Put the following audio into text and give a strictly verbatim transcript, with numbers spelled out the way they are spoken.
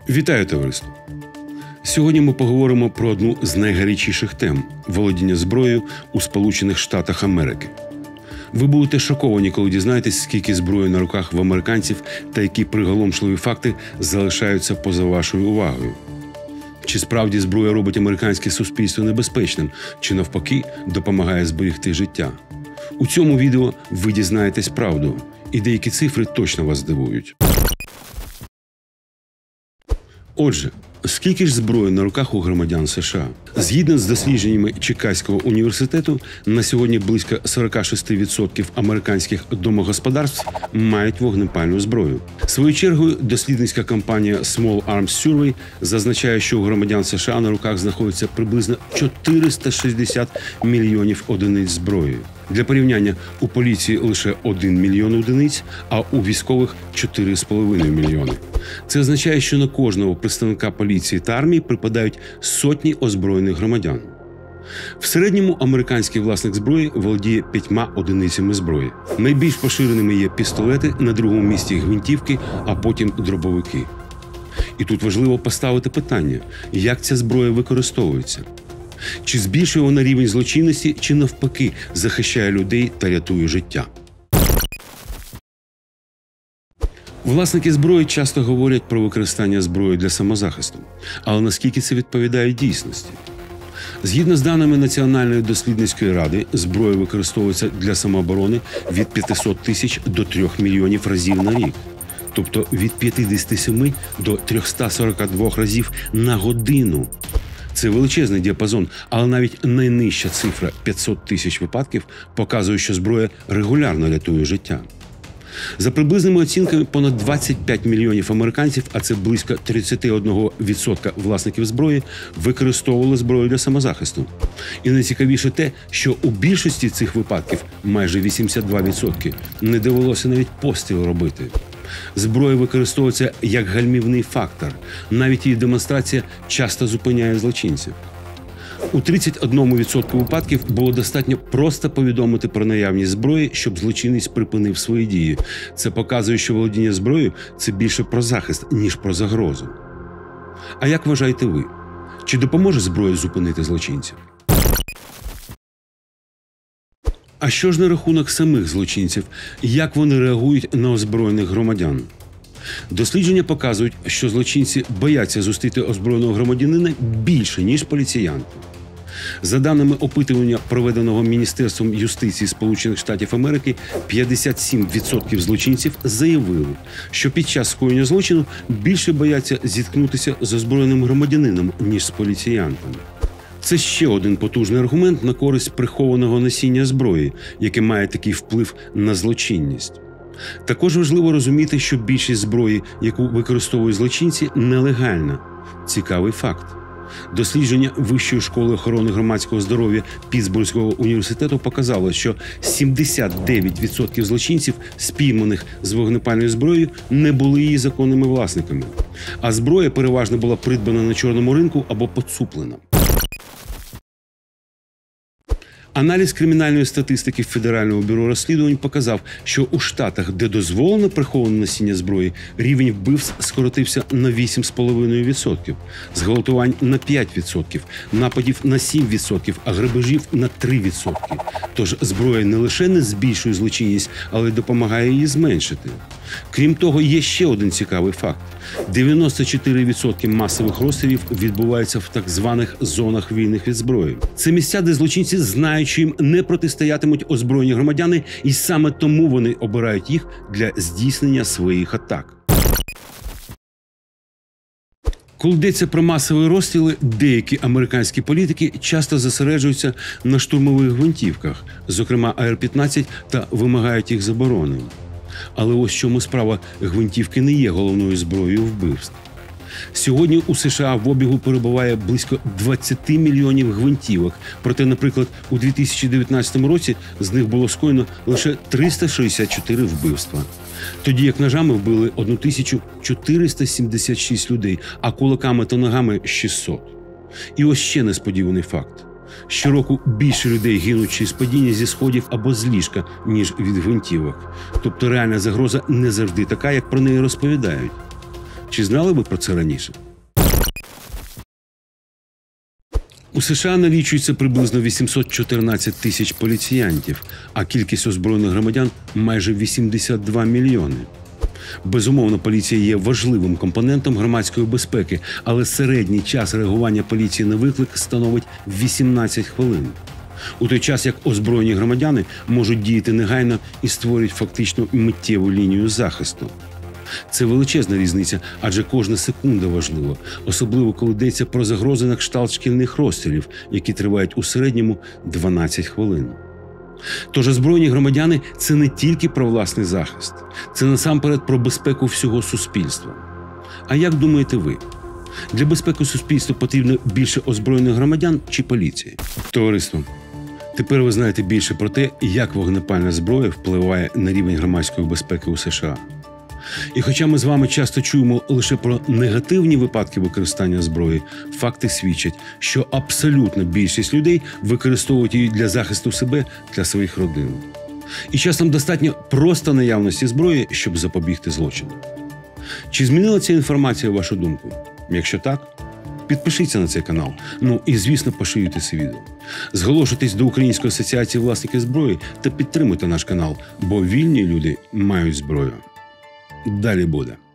Вітаю, товариство! Сьогодні ми поговоримо про одну з найгарячіших тем – володіння зброєю у Сполучених Штатах Америки. Ви будете шоковані, коли дізнаєтесь, скільки зброї на руках в американців та які приголомшливі факти залишаються поза вашою увагою. Чи справді зброя робить американське суспільство небезпечним, чи навпаки допомагає зберегти життя? У цьому відео ви дізнаєтесь правду, і деякі цифри точно вас здивують. Отже, скільки ж зброї на руках у громадян США? Згідно з дослідженнями Чикаського університету, на сьогодні близько сорок шість відсотків американських домогосподарств мають вогнепальну зброю. Своєю чергою, дослідницька компанія Small Arms Survey зазначає, що у громадян США на руках знаходиться приблизно чотириста шістдесят мільйонів одиниць зброї. Для порівняння, у поліції лише один мільйон одиниць, а у військових – чотири з половиною мільйони. Це означає, що на кожного представника поліції та армії припадають сотні озброєних громадян. В середньому американський власник зброї володіє п'ятьма одиницями зброї. Найбільш поширеними є пістолети, на другому місці гвинтівки, а потім дробовики. І тут важливо поставити питання, як ця зброя використовується. Чи збільшує вона рівень злочинності, чи навпаки захищає людей та рятує життя? Власники зброї часто говорять про використання зброї для самозахисту. Але наскільки це відповідає дійсності? Згідно з даними Національної дослідницької ради, зброя використовується для самооборони від п'ятисот тисяч до трьох мільйонів разів на рік. Тобто від п'ятдесят сім до триста сорок два разів на годину. Це величезний діапазон, але навіть найнижча цифра – п'ятсот тисяч випадків показує, що зброя регулярно рятує життя. За приблизними оцінками, понад двадцять п'ять мільйонів американців, а це близько тридцять один відсоток власників зброї, використовували зброю для самозахисту. І найцікавіше те, що у більшості цих випадків, майже вісімдесят два відсотки, не довелося навіть постріл робити. Зброя використовується як гальмівний фактор. Навіть її демонстрація часто зупиняє злочинців. У тридцять один відсоток випадків було достатньо просто повідомити про наявність зброї, щоб злочинець припинив свої дії. Це показує, що володіння зброєю – це більше про захист, ніж про загрозу. А як вважаєте ви? Чи допоможе зброя зупинити злочинців? А що ж на рахунок самих злочинців? Як вони реагують на озброєних громадян? Дослідження показують, що злочинці бояться зустріти озброєного громадянина більше, ніж поліціянти. За даними опитування, проведеного Міністерством юстиції Сполучених Штатів Америки, п'ятдесят сім відсотків злочинців заявили, що під час скоєння злочину більше бояться зіткнутися з озброєним громадянином, ніж з поліціянтами. Це ще один потужний аргумент на користь прихованого носіння зброї, яке має такий вплив на злочинність. Також важливо розуміти, що більшість зброї, яку використовують злочинці, нелегальна. Цікавий факт. Дослідження Вищої школи охорони громадського здоров'я Пітсбурзького університету показало, що сімдесят дев'ять відсотків злочинців, спійманих з вогнепальною зброєю, не були її законними власниками. А зброя переважно була придбана на чорному ринку або поцуплена. Аналіз кримінальної статистики Федерального бюро розслідувань показав, що у штатах, де дозволено приховане носіння зброї, рівень вбивств скоротився на вісім цілих п'ять десятих відсотка, зґвалтувань на п'ять відсотків, нападів на сім відсотків, а грабежів на три відсотки. Тож зброя не лише не збільшує злочинність, але й допомагає її зменшити. Крім того, є ще один цікавий факт. дев'яносто чотири відсотки масових розстрілів відбуваються в так званих зонах вільних від зброї. Це місця, де злочинці знають, що їм не протистоятимуть озброєні громадяни, і саме тому вони обирають їх для здійснення своїх атак. Коли йдеться про масові розстріли, деякі американські політики часто зосереджуються на штурмових гвинтівках, зокрема А Р п'ятнадцять, та вимагають їх заборони. Але ось в чому справа: гвинтівки не є головною зброєю вбивств. Сьогодні у США в обігу перебуває близько двадцять мільйонів гвинтівок, проте, наприклад, у дві тисячі дев'ятнадцятому році з них було скоєно лише триста шістдесят чотири вбивства. Тоді як ножами вбили тисячу чотириста сімдесят шість людей, а кулаками та ногами – шістсот. І ось ще несподіваний факт. Щороку більше людей гинуть через падіння зі сходів або з ліжка, ніж від гвинтівок. Тобто реальна загроза не завжди така, як про неї розповідають. Чи знали ви про це раніше? У США налічується приблизно вісімсот чотирнадцять тисяч поліціянтів, а кількість озброєних громадян – майже вісімдесят два мільйони. Безумовно, поліція є важливим компонентом громадської безпеки, але середній час реагування поліції на виклик становить вісімнадцять хвилин. У той час, як озброєні громадяни можуть діяти негайно і створюють фактично миттєву лінію захисту. Це величезна різниця, адже кожна секунда важлива, особливо коли йдеться про загрози на кшталт шкільних розстрілів, які тривають у середньому дванадцять хвилин. Тож озброєні громадяни – це не тільки про власний захист, це насамперед про безпеку всього суспільства. А як думаєте ви? Для безпеки суспільства потрібно більше озброєних громадян чи поліції? Товариство, тепер ви знаєте більше про те, як вогнепальна зброя впливає на рівень громадської безпеки у США. І хоча ми з вами часто чуємо лише про негативні випадки використання зброї, факти свідчать, що абсолютна більшість людей використовують її для захисту себе та своїх родин. І часом достатньо просто наявності зброї, щоб запобігти злочину. Чи змінила ця інформація вашу думку? Якщо так, підпишіться на цей канал. Ну і, звісно, поширюйте це відео. Зголошуйтесь до Української асоціації власників зброї та підтримуйте наш канал, бо вільні люди мають зброю. Далі буде.